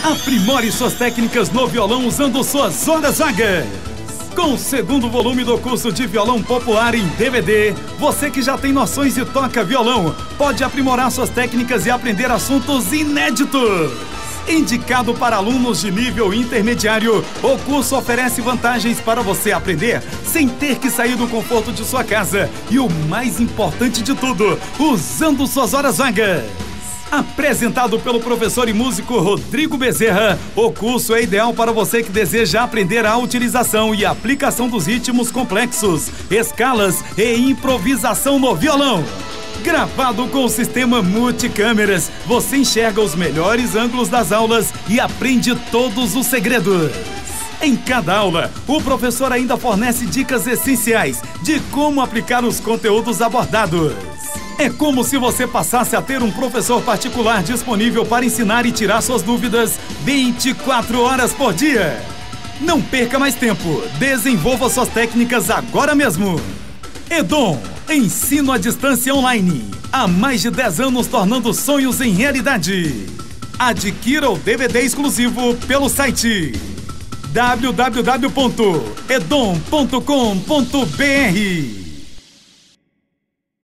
Aprimore suas técnicas no violão usando suas horas vagas. Com o segundo volume do curso de violão popular em DVD, você que já tem noções e toca violão, pode aprimorar suas técnicas e aprender assuntos inéditos. Indicado para alunos de nível intermediário, o curso oferece vantagens para você aprender sem ter que sair do conforto de sua casa. E o mais importante de tudo, usando suas horas vagas. Apresentado pelo professor e músico Rodrigo Bezerra, o curso é ideal para você que deseja aprender a utilização e aplicação dos ritmos complexos, escalas e improvisação no violão. Gravado com o sistema multicâmeras, você enxerga os melhores ângulos das aulas e aprende todos os segredos. Em cada aula, o professor ainda fornece dicas essenciais de como aplicar os conteúdos abordados. É como se você passasse a ter um professor particular disponível para ensinar e tirar suas dúvidas 24 horas por dia. Não perca mais tempo, desenvolva suas técnicas agora mesmo. Edom, ensino à distância online. Há mais de 10 anos tornando sonhos em realidade. Adquira o DVD exclusivo pelo site www.edom.com.br.